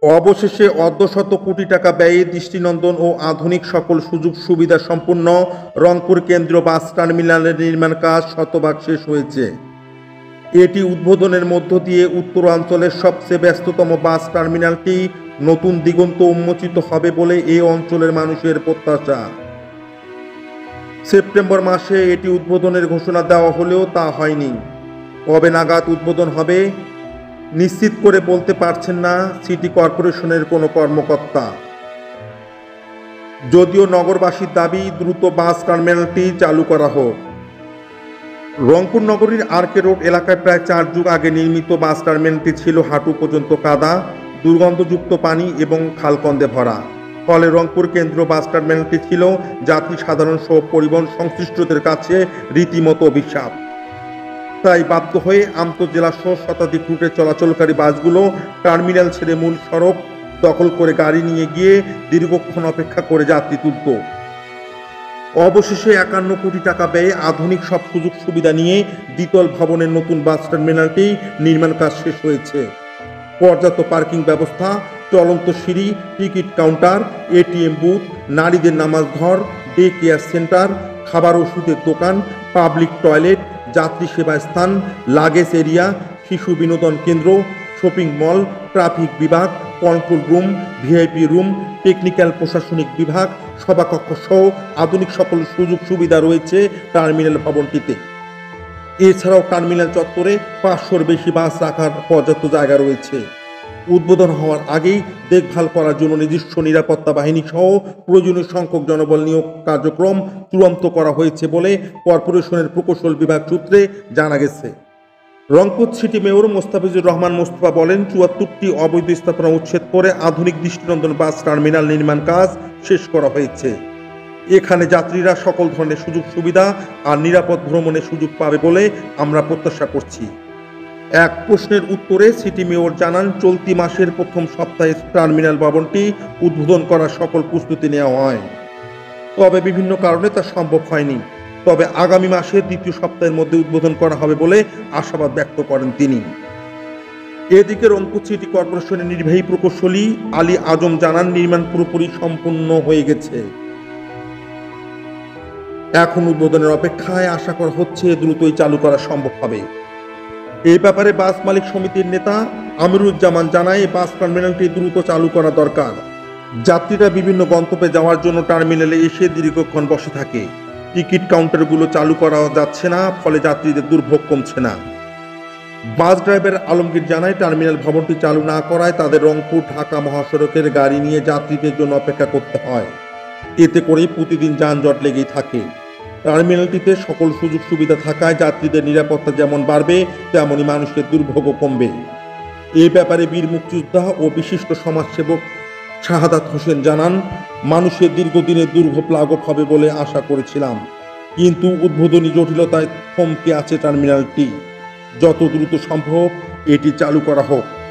অবশেষে অর্ধশত কোটি টাকা ব্যয়ে দৃষ্টিনন্দন ও আধুনিক সকল সুযোগ সুবিধা সম্পন্ন রংপুর কেন্দ্রীয় বাস টার্মিনালের নির্মাণ কাজ শতভাগ শেষ হয়েছে। এটি উদ্বোধনের মধ্য দিয়ে উত্তরাঞ্চলের সবচেয়ে ব্যস্ততম বাস টার্মিনালটি নতুন দিগন্ত উন্মোচিত হবে বলে এই অঞ্চলের মানুষের প্রত্যাশা। সেপ্টেম্বর মাসে এটি উদ্বোধনের ঘোষণা দেওয়া হলেও তা হয়নি। কবে নাগাদ উদ্বোধন হবে নিশ্চিত করে বলতে পারছেন না সিটি কর্পোরেশনের কোনো কর্মকর্তা। যদিও নগরবাসীর দাবি দ্রুত বাস টার্মিনালটি চালু করা হোক। রংপুর নগরীর আরকে রোড এলাকায় প্রায় 4 যুগ আগে নির্মিত বাস টার্মিনালটি ছিল হাঁটু পর্যন্ত কাদা, দুর্গন্ধযুক্ত পানি এবং খালকন্দে ভরা। ফলে রংপুর কেন্দ্রীয় বাস টার্মিনালটি ছিল যাত্রী সাধারণ সহ পরিবহন সংশ্লিষ্টদের কাছে রীতিমতো অভিশাপ। তাই বাধ্য হয়ে আন্তঃজেলা সহ শতাধিক রুটে চলাচলকারী বাসগুলো টার্মিনাল ছেড়ে মূল সড়ক দখল করে গাড়ি নিয়ে গিয়ে দীর্ঘক্ষণ অপেক্ষা করে যাত্রী তুলত। অবশেষে 51 কোটি টাকা ব্যয়ে আধুনিক সব সুযোগ সুবিধা নিয়ে দ্বিতল ভবনের নতুন বাস টার্মিনালটি নির্মাণ কাজ শেষ হয়েছে। পর্যাপ্ত পার্কিং ব্যবস্থা, চলন্ত সিঁড়ি, টিকিট কাউন্টার, এটিএম বুথ, নারীদের নামাজ ঘর, ডে কেয়ার সেন্টার, খাবার ওষুধের দোকান, পাবলিক টয়লেট, যাত্রী সেবা স্থান, লাগেজ এরিয়া, শিশু বিনোদন কেন্দ্র, শপিং মল, ট্রাফিক বিভাগ, control room, VIP room, technical প্রশাসনিক বিভাগ, সভাকক্ষ সহ আধুনিক সকল সুযোগ সুবিধা রয়েছে টার্মিনাল ভবনটিতে। এছাড়াও টার্মিনাল চত্বরে 500-র বেশি বাস রাখার পর্যাপ্ত জায়গা রয়েছে। উদ্বোধন হওয়ার আগেই দেখভাল করার জন্য নিজস্ব নিরাপত্তা বাহিনী সহ প্রয়োজনীয় সংখ্যক জনবল নিয়োগ কার্যক্রম চূড়ান্ত করা হয়েছে বলে কর্পোরেশনের প্রকৌশল বিভাগ সূত্রে জানা গেছে। রংপুর সিটি মেয়র মোস্তাফিজুর রহমান মোস্তফা বলেন, 74টি অবৈধ স্থাপনা উচ্ছেদ করে আধুনিক দৃষ্টিনন্দন বাস টার্মিনাল নির্মাণ কাজ শেষ করা হয়েছে। এখানে যাত্রীরা সকল ধরনের সুযোগ সুবিধা আর নিরাপদ ভ্রমণের সুযোগ পাবে বলে আমরা প্রত্যাশা করছি। এক প্রশ্নের উত্তরে সিটি মেয়র জানান, চলতি মাসের প্রথম সপ্তাহে টার্মিনাল ভবনটি উদ্বোধন করার সকল প্রস্তুতি নেওয়া হয়, তবে বিভিন্ন কারণে তা সম্ভব হয়নি। তবে আগামী মাসের দ্বিতীয় সপ্তাহের মধ্যে উদ্বোধন করা হবে বলে আশাবাদ ব্যক্ত করেন তিনি। এদিকে রংপুর সিটি কর্পোরেশনের নির্বাহী প্রকৌশলী আলী আজম জানান, নির্মাণ পুরোপুরি সম্পূর্ণ হয়ে গেছে। এখন উদ্বোধনের অপেক্ষায়, আশা করা হচ্ছে দ্রুতই চালু করা সম্ভব হবে। এই ব্যাপারে বাস মালিক সমিতির নেতা আমিরুজ্জামান জানায়, বাস টার্মিনালটি দ্রুত চালু করা দরকার। যাত্রীরা বিভিন্ন গন্তব্যে যাওয়ার জন্য টার্মিনালে এসে দীর্ঘক্ষণ বসে থাকে। টিকিট কাউন্টারগুলো চালু করা যাচ্ছে না, ফলে যাত্রীদের দুর্ভোগ কমছে না। বাস ড্রাইভার আলমগীর জানায়, টার্মিনাল ভবনটি চালু না করায় তাদের রংপুর ঢাকা মহাসড়কের গাড়ি নিয়ে যাত্রীদের জন্য অপেক্ষা করতে হয়। এতে করেই প্রতিদিন যানজট লেগেই থাকে। টার্মিনালটিতে সকল সুযোগ সুবিধা থাকায় যাত্রীদের নিরাপত্তা যেমন বাড়বে, তেমনই মানুষের দুর্ভোগও কমবে। এ ব্যাপারে বীর মুক্তিযোদ্ধা ও বিশিষ্ট সমাজসেবক শাহাদাত হোসেন জানান, মানুষের দীর্ঘদিনের দুর্ভোগ লাঘব হবে বলে আশা করেছিলাম, কিন্তু উদ্বোধনী জটিলতায় থমকে আছে টার্মিনালটি। যত দ্রুত সম্ভব এটি চালু করা হোক।